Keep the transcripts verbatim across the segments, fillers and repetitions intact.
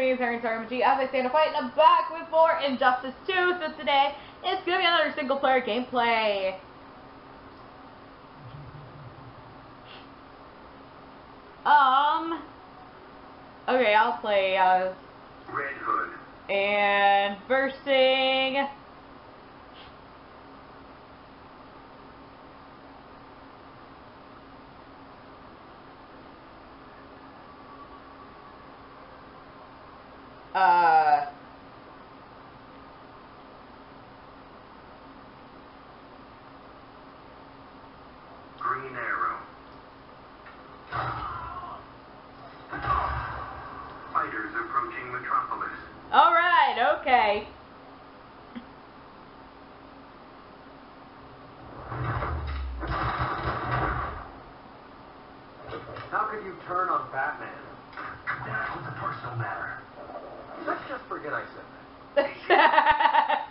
me, Parents R M G, as I stand to fight in a back with more Injustice two. So today, it's going to be another single player gameplay. Um, okay, I'll play, uh, Red Hood. And versing... Uh... Green Arrow. Fighters approaching Metropolis. Alright, okay. How could you turn on Batman? That was a personal matter. Let's just forget I said that.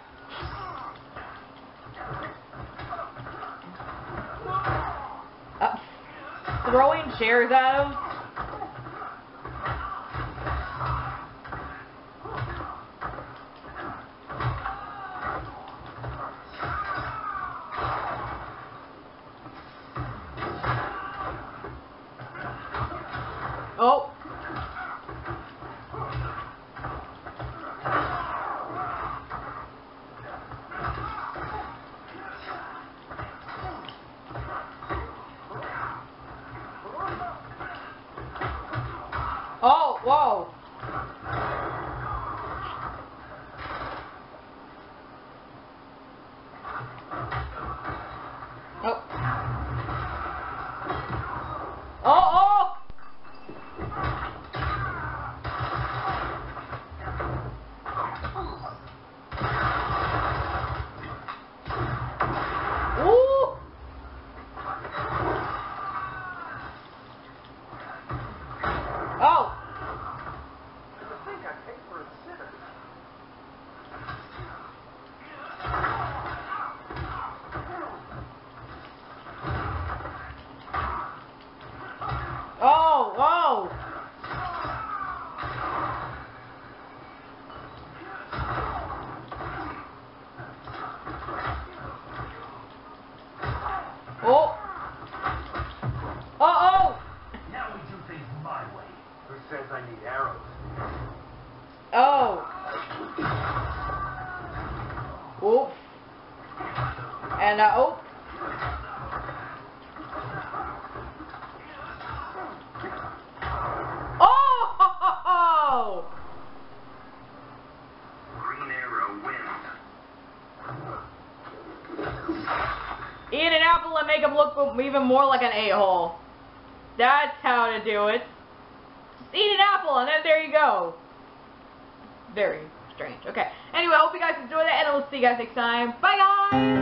uh, throwing chairs at him? Oh. Oh, whoa. Oh. Oh, oh. Ooh. Oh. I think I paid for a sitter. Oh, whoa. Oh. Uh oh. Now we do things my way. Who says I need arrows? Oh. Oof. And uh, oh. Oh! Green Arrow wins. Eat an apple and make him look even more like an a-hole. That's how to do it. Just eat an apple and then there you go. Very strange. Okay. Anyway, I hope you guys enjoyed it and I will see you guys next time. Bye guys!